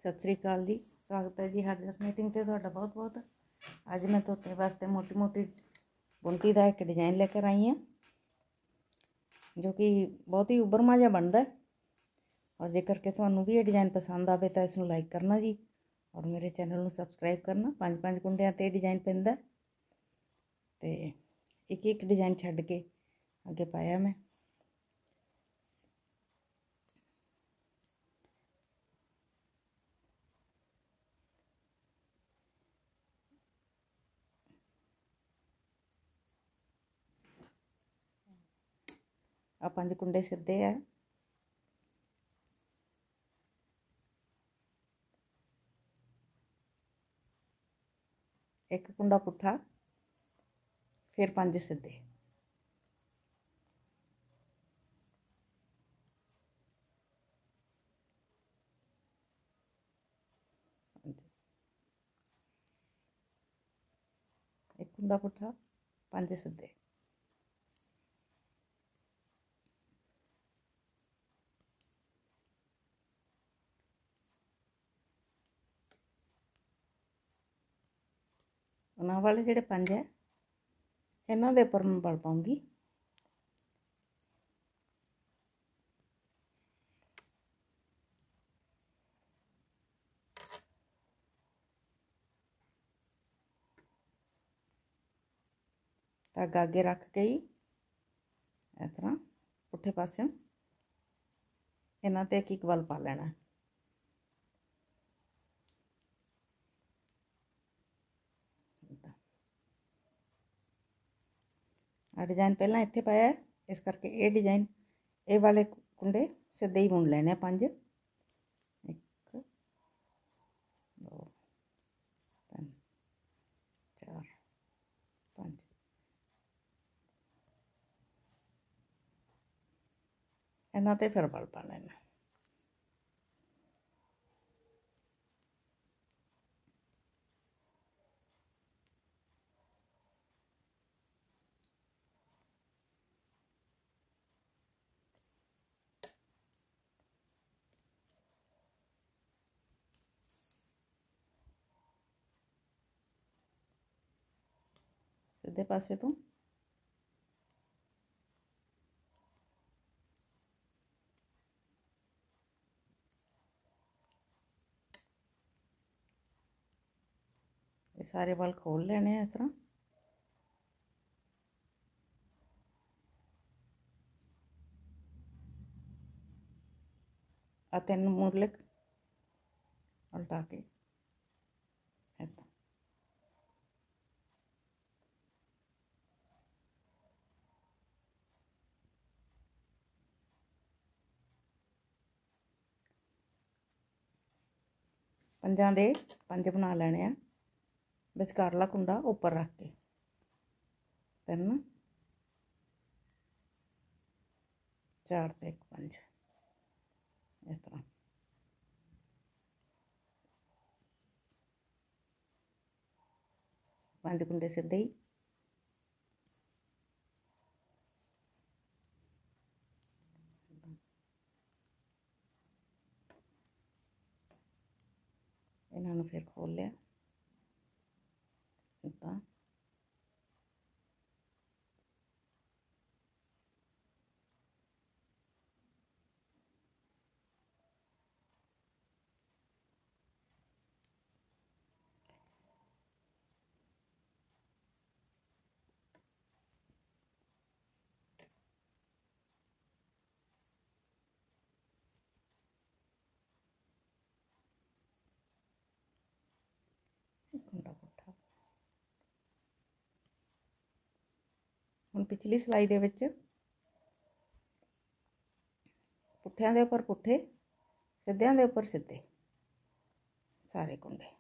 सत श्री अकाल जी। स्वागत है जी हरजस मीटिंग से तुहाडा बहुत बहुत। अज मैं तुहाडे वास्ते मोटी मोटी बुनती का एक डिजाइन लेकर आई हाँ जो कि बहुत ही उभरमा जहा बनता है। और जेकर के तुहानू भी ये डिजाइन पसंद आए तो इसनू लाइक करना जी और मेरे चैनल में सबसक्राइब करना। 5-5 कुंडियां ते डिजाइन पैंदा ते एक डिजाइन छड्ड के अगे पाया मैं। आ 5 कुंडे सीधे है, एक कुंडा पुट्ठा, फिर 5 सीधे। एक कुंडा पुट्ठा, 5 सीधे। उन्हां वाले जिहड़े 5 है इन्हां दे उपर मैं बल पाऊंगी। धागा अगे रख के ही इस तरह पुट्ठे पासों इन्हां ते एक बल पा लेना है। डिजाइन पहला इत्थे पाया है, इस करके ये डिजाइन ये वाले कुंडे सीधे ही बुन लेने 5। 1 2 3 4 5 इन्हां ते फिर बल पा लेना। सीधे पासे तो ये सारे बल खोल लेने इस तरह। आ 3 मुरले उल्टा के ऐसा। पंजां दे 5 बना लेने आ, विचकारला कुंडा उपर रख के 3 4 ते 1 5 इस तरह। पांच कुंडे सीधे ही इन्होंने फिर खोल लिया इतना। कुंडा पुट्ठा हुण पिछली सिलाई दे विच पुट्ठियां दे उपर पुट्ठे, सीधियां दे उपर सीधे सारे कुंडे।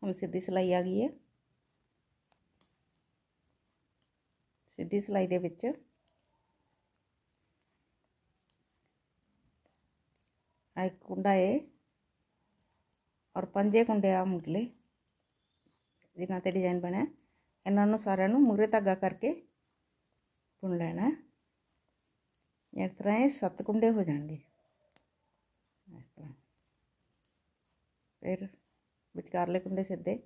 हम सीधी सिलाई आ गई है। सीधी सिलाई दे विच एक कुंडा है और 5 कुंडे आ मुगले जिन्हां ते डिजाइन बने, इन्हों सारिਆਂ ਨੂੰ मूरे धागा करके बुन लेना। इस तरह 7 कुंडे हो जाएंगे। इस तरह फिर विचकारले कुंडे सीधे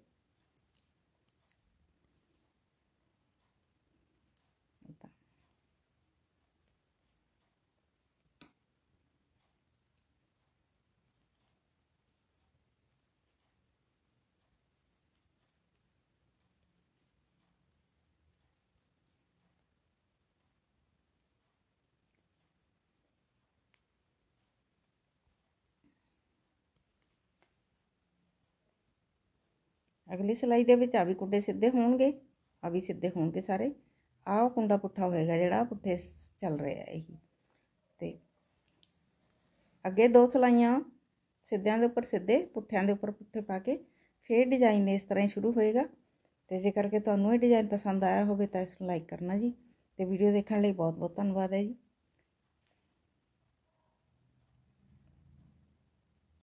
अगली सिलाई दे विच आ भी कुंडे सीधे होणगे, आ भी सीधे होणगे सारे। आ कुंडा पुट्ठा होएगा जिहड़ा पुट्ठे चल रहा है यही। ते अगे 2 सिलाइयां सीधियां दे उपर सीधे पुट्ठियां दे उपर पुट्ठे पा के फिर डिजाइन इस तरह ही शुरू होएगा। ते जेकर के तुहानूं ये डिजाइन पसंद आया होवे तां इसनूं लाइक करना जी। ते वीडियो देखने लई बहुत बहुत धन्नवाद है जी।